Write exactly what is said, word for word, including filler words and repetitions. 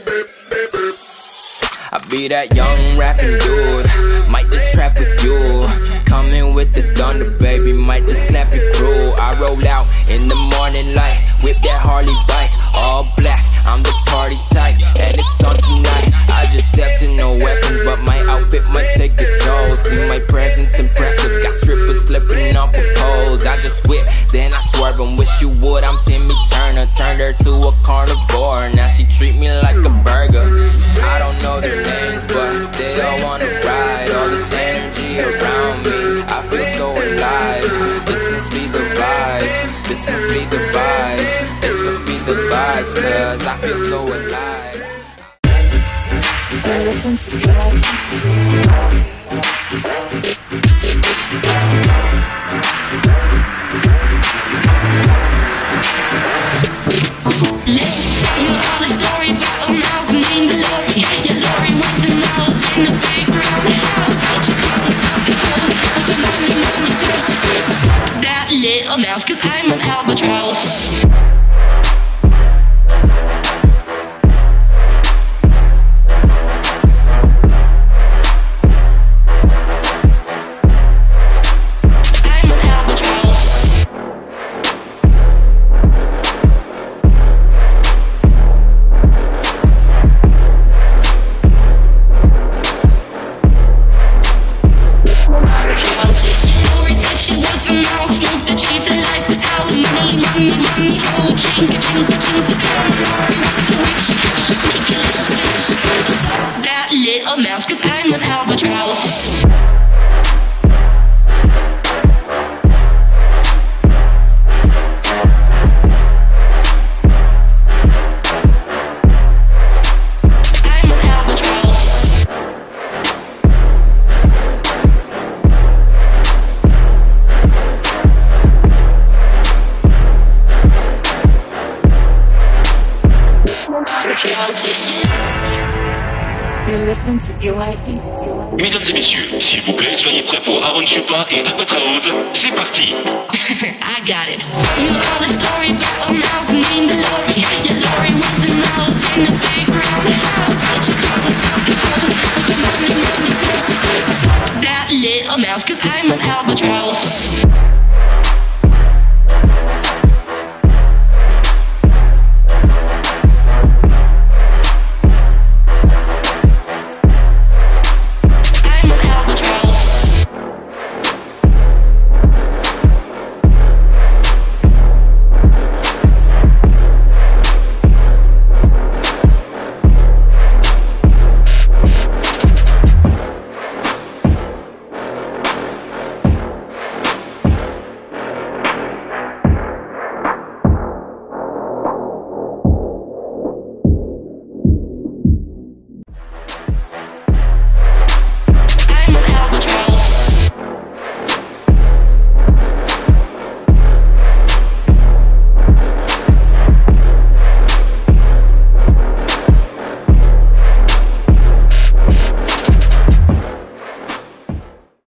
I be that young rapping dude, might just trap with you. Coming with the thunder, baby, might just clap your crew. I roll out in the morning light, whip that Harley bike, all black, I'm the party type, and it's on tonight. I just stepped in, no weapons, but my outfit might take your soul. See my presence impressive, got strippers slipping off of poles. I just whip, then I swerve and wish you would. I'm Timmy Turner, turned her to a carnivore. Now she treat me like a burger. I don't know their names, but they all wanna ride. All this energy around me, I feel so alive. This must be the vibes, this must be the vibes, this must be the vibes, cause I feel so alive. You listen to your life. Little mouse, cause I'm an albatross. I'm an albatross. Lori said she was a mouse, smoked the cheese and like without money, money, money, oh, chinka, chinka, chinka. That little mouse, cause I'm an albatross. I'm an albatross. You listen to your white beats. Mesdames et messieurs, s'il vous plaît, soyez prêts pour Aaron Chupa et Aquatraose. C'est parti. I got it. You know the story about a mouse named Lori. Yeah, Lori was a